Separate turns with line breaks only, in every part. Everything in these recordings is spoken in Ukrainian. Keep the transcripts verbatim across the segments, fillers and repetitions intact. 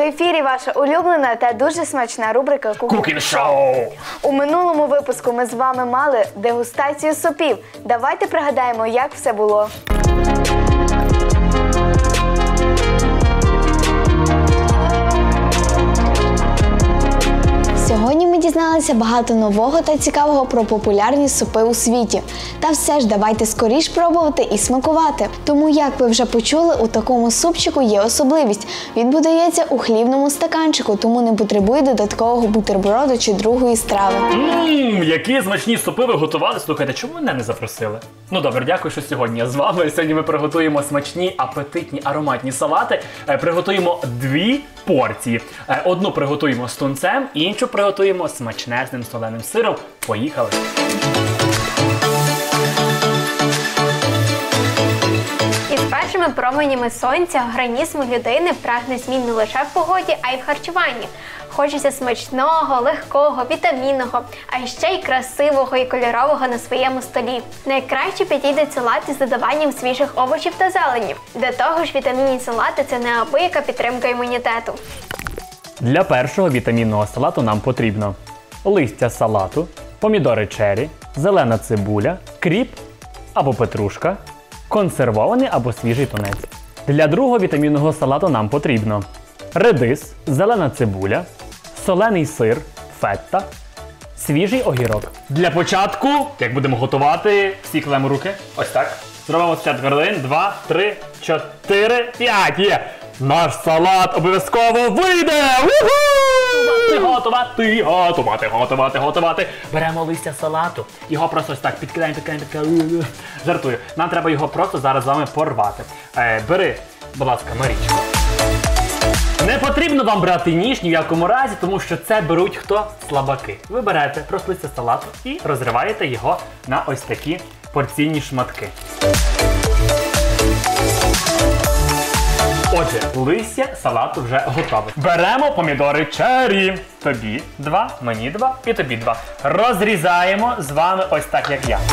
ефірі ваша улюблена та дуже смачна рубрика «Кухін Шоу». У минулому випуску ми з вами мали дегустацію супів. Давайте пригадаємо, як все було. Сьогодні ми дізналися багато нового та цікавого про популярні супи у світі. Та все ж давайте скоріш пробувати і смакувати. Тому, як ви вже почули, у такому супчику є особливість. Він подається у хлібному стаканчику, тому не потребує додаткового бутерброду чи другої страви.
Ммм, які смачні супи ви готували. Слухайте, чому мене не запросили? Ну добре, дякую, що сьогодні я з вами. Сьогодні ми приготуємо смачні, апетитні, ароматні салати. Приготуємо дві порції. Одну приготуємо з тунцем, іншу приготуємо смачнезним соленим сиром. Поїхали!
Із першими променями сонця організм людини прагне змін не лише в погоді, а й в харчуванні. Хочеться смачного, легкого, вітамінного, а ще й красивого і кольорового на своєму столі. Найкраще підійдуть салати з додаванням свіжих овочів та зелені. До того ж, вітамінні салати – це неабияка підтримка імунітету.
Для першого вітамінного салату нам потрібно листя салату, помідори черрі, зелена цибуля, кріп або петрушка, консервований або свіжий тунець. Для другого вітамінного салату нам потрібно редис, зелена цибуля, солений сир, фетта, свіжий огірок. Для початку, як будемо готувати, всі кладемо руки. Ось так. Зробимо спочатку один, два, три, чотири, п'ять. Є! Наш салат обов'язково вийде! Готувати, готувати, готувати, готувати, готувати. Беремо листя салату, його просто ось так підкидаємо, підкидаємо, підкидаємо. Жартую. Нам треба його просто зараз з вами порвати. Е, бери, будь ласка, Марічко. Не потрібно вам брати ніж ні в якому разі, тому що це беруть хто? Слабаки. Ви берете просто листя салату і розриваєте його на ось такі порційні шматки. Отже, листя салату вже готове. Беремо помідори черрі. Тобі два, мені два і тобі два. Розрізаємо з вами ось так, як я.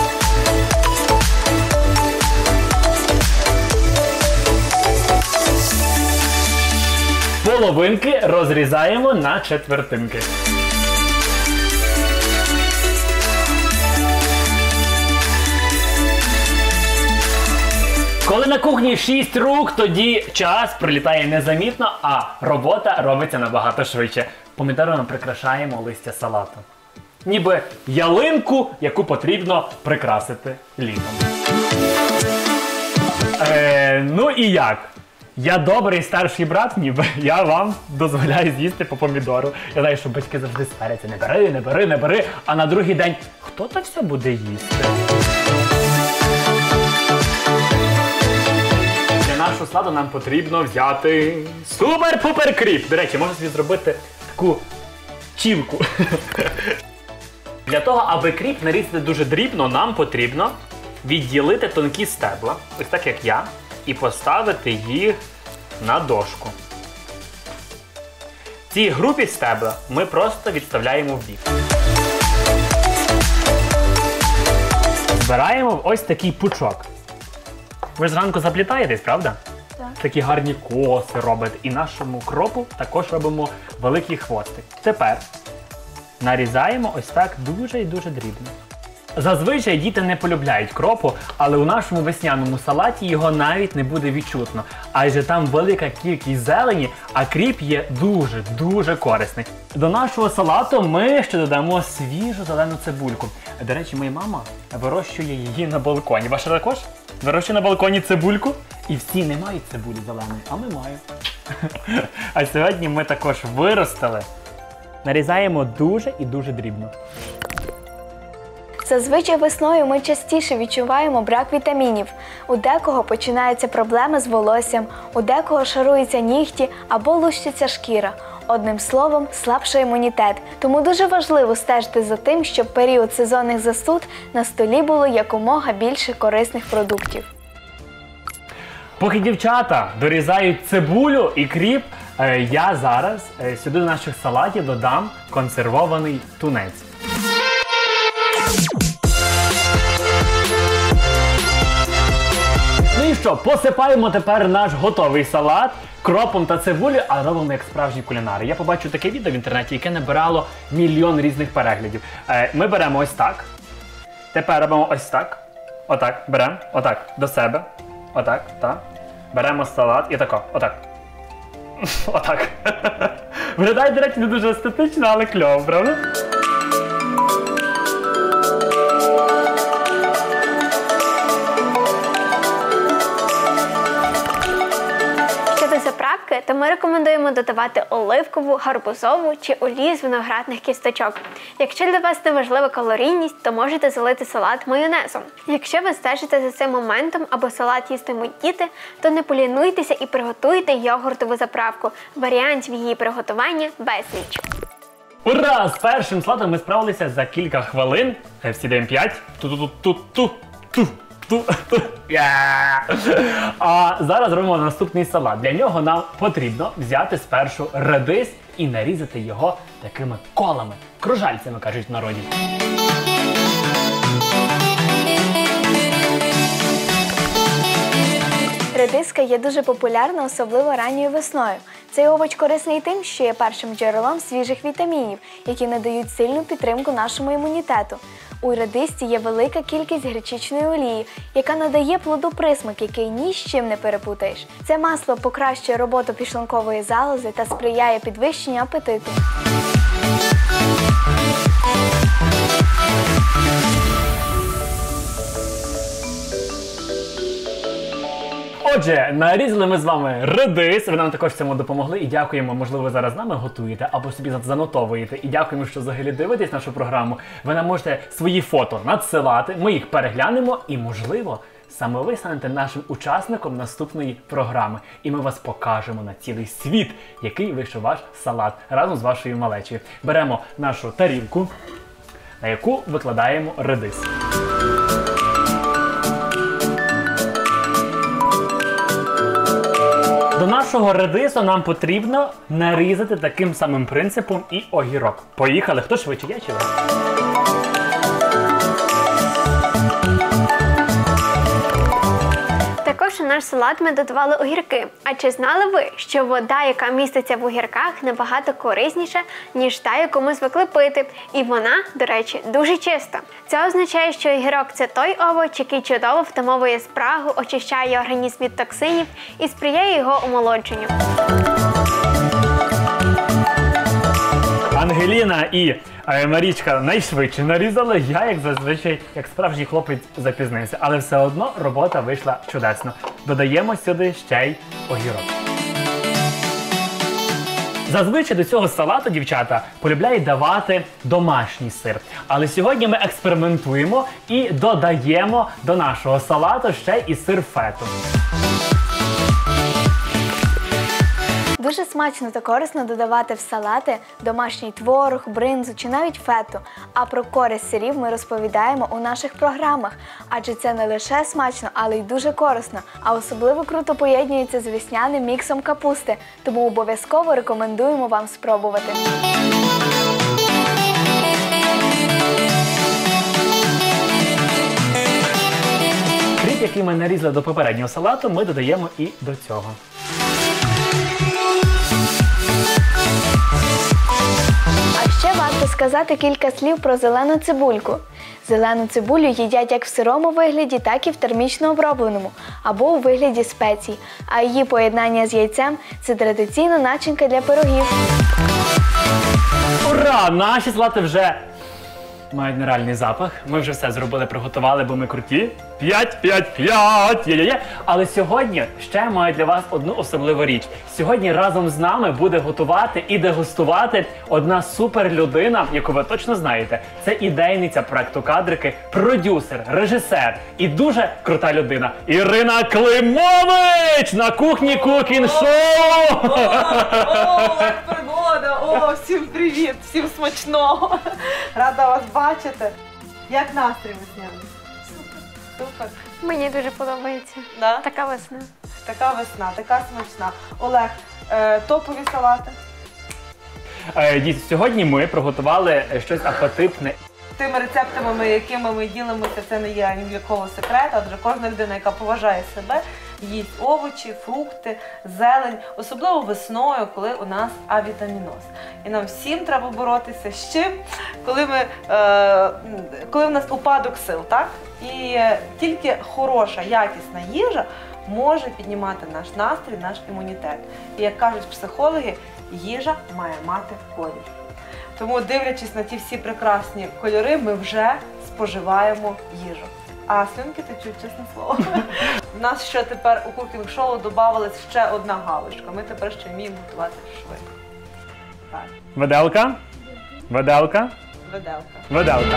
Половинки розрізаємо на четвертинки. Коли на кухні шість рук, тоді час пролітає незамітно, а робота робиться набагато швидше. Помідорами прикрашаємо листя салату. Ніби ялинку, яку потрібно прикрасити літом. Е, ну і як? Я добрий старший брат, ніби я вам дозволяю з'їсти по помідору. Я знаю, що батьки завжди сваряться. Не бери, не бери, не бери. А на другий день, хто то все буде їсти? Для нашого салату нам потрібно взяти супер-пупер кріп. До речі, можна собі зробити таку чівку. Для того, аби кріп нарізати дуже дрібно, нам потрібно відділити тонкі стебла, ось так як я, і поставити їх на дошку. Ці грубі стебла ми просто відставляємо в бік. Збираємо в ось такий пучок. Ви ж зранку заплітаєтесь, правда?
Так.
Такі гарні коси робите. І нашому кропу також робимо великий хвостик. Тепер нарізаємо ось так дуже і дуже дрібно. Зазвичай діти не полюбляють кропу, але у нашому весняному салаті його навіть не буде відчутно. Адже там велика кількість зелені, а кріп є дуже-дуже корисний. До нашого салату ми ще додамо свіжу зелену цибульку. До речі, моя мама вирощує її на балконі. Ваша також? Вирощує на балконі цибульку? І всі не мають цибулі зеленої, а ми маємо. А сьогодні ми також виростили. Нарізаємо дуже і дуже дрібно.
Зазвичай весною ми частіше відчуваємо брак вітамінів. У декого починаються проблеми з волоссям, у декого шаруються нігті або лущиться шкіра. Одним словом, слабший імунітет. Тому дуже важливо стежити за тим, щоб в період сезонних застуд на столі було якомога більше корисних продуктів.
Поки дівчата дорізають цибулю і кріп, я зараз сюди до наших салатів додам консервований тунець. Ну і що, посипаємо тепер наш готовий салат кропом та цибулею, а робимо як справжні кулінари. Я побачив таке відео в інтернеті, яке набирало мільйон різних переглядів. Е, ми беремо ось так. Тепер робимо ось так. Отак. Беремо. Отак. До себе. Отак. Так. Беремо салат і тако. Отак. Отак. Виглядає, до речі, не дуже естетично, але кльово, правда?
Щодо заправки, то ми рекомендуємо додавати оливкову, гарбузову чи олію з виноградних кісточок. Якщо для вас не важлива калорійність, то можете залити салат майонезом. Якщо ви стежите за цим моментом або салат їстимуть діти, то не полінуйтеся і приготуйте йогуртову заправку. Варіантів її приготування безліч.
Ура! З першим салатом ми справилися за кілька хвилин. Всі даємо п'ять. Ту-ту-ту-ту-ту. Ту-ту. А зараз робимо наступний салат. Для нього нам потрібно взяти спершу редис і нарізати його такими колами. Кружальцями, кажуть в народі.
Редиска є дуже популярна, особливо ранньою весною. Цей овоч корисний тим, що є першим джерелом свіжих вітамінів, які надають сильну підтримку нашому імунітету. У редисці є велика кількість гречичної олії, яка надає плоду присмак, який ні з чим не перепутаєш. Це масло покращує роботу підшлункової залози та сприяє підвищенню апетиту.
Отже, нарізали ми з вами редис, ви нам також в цьому допомогли і дякуємо, можливо, ви зараз з нами готуєте або собі занотовуєте. І дякуємо, що взагалі дивитесь нашу програму. Ви нам можете свої фото надсилати, ми їх переглянемо і, можливо, саме ви станете нашим учасником наступної програми. І ми вас покажемо на цілий світ, який вийшов ваш салат разом з вашою малечею. Беремо нашу тарілку, на яку викладаємо редис. До нашого редису нам потрібно нарізати таким самим принципом і огірок. Поїхали. Хто швидше, я чи ви?
Також у наш салат ми додавали огірки. А чи знали ви, що вода, яка міститься в огірках, набагато корисніша, ніж та, яку ми звикли пити? І вона, до речі, дуже чиста. Це означає, що огірок – це той овоч, який чудово втамовує спрагу, очищає організм від токсинів і сприяє його омолодженню.
Ангеліна і е, Марічка найшвидше нарізали. Я, як зазвичай, як справжній хлопець, запізнився. Але все одно робота вийшла чудесно. Додаємо сюди ще й огірок. Зазвичай до цього салату, дівчата, полюбляють давати домашній сир. Але сьогодні ми експериментуємо і додаємо до нашого салату ще і сир фету.
Дуже смачно та корисно додавати в салати домашній творог, бринзу чи навіть фету. А про користь сирів ми розповідаємо у наших програмах. Адже це не лише смачно, але й дуже корисно. А особливо круто поєднується з весняним міксом капусти. Тому обов'язково рекомендуємо вам спробувати.
Кріп, який ми нарізали до попереднього салату, ми додаємо і до цього.
А ще варто сказати кілька слів про зелену цибульку. Зелену цибулю їдять як в сирому вигляді, так і в термічно обробленому, або у вигляді спецій. А її поєднання з яйцем – це традиційна начинка для пирогів.
Ура! Наші салати вже мають нереальний запах. Ми вже все зробили, приготували, бо ми круті. П'ять, п'ять, п'ять! Є-є-є! Але сьогодні ще маю для вас одну особливу річ. Сьогодні разом з нами буде готувати і дегустувати одна суперлюдина, яку ви точно знаєте. Це ідейниця проекту «Кадрики», продюсер, режисер і дуже крута людина Ірина Климович на кухні Кукін Шоу!
О, Олег Пригода! О, всім привіт! Всім смачного! Рада вас бачити! Як настрій весняний? Супер! Супер!
Мені дуже подобається.
Да?
Така весна.
Така весна, така смачна. Олег, е, топові салати?
Е, дійсно, сьогодні ми приготували щось апетитне.
Тими рецептами, якими ми ділимося, це не є ні для кого секрет, адже кожна людина, яка поважає себе, їсть овочі, фрукти, зелень, особливо весною, коли у нас авітаміноз. І нам всім треба боротися з чим, коли, ми, е, коли в нас упадок сил, так? І тільки хороша, якісна їжа може піднімати наш настрій, наш імунітет. І як кажуть психологи, їжа має мати колір. Тому, дивлячись на ті всі прекрасні кольори, ми вже споживаємо їжу. А слюнки течуть, чесне слово. У нас ще тепер у кукінг-шоу додавалась ще одна галочка. Ми тепер ще вміємо готувати швидко. Так,
Виделка? Виделка?
виделка.
Виделка.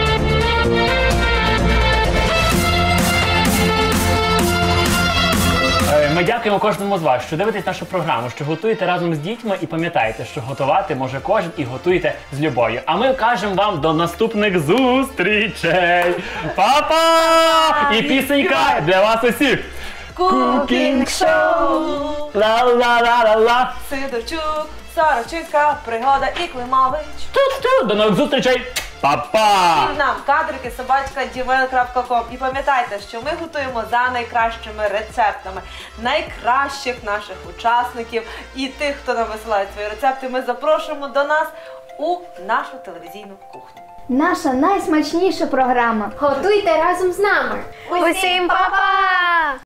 Е, Ми дякуємо кожному з вас, що дивитесь нашу програму, що готуєте разом з дітьми і пам'ятаєте, що готувати може кожен і готуєте з любов'ю. А ми кажемо вам до наступних зустрічей. Па-па! І пісенька для вас усіх.
Кукінг-шоу!
Ла-ла-ла-ла-ла.
Сидорчук, Сорочинська, Пригода і Климович.
Ту-ту. До нових зустрічей. Па-па!
І нам кадрики собачка дімейл крапка ком. І пам'ятайте, що ми готуємо за найкращими рецептами найкращих наших учасників і тих, хто нам висилає свої рецепти, ми запрошуємо до нас у нашу телевізійну кухню.
Наша найсмачніша програма.
Готуйте разом з нами! Усім па-па!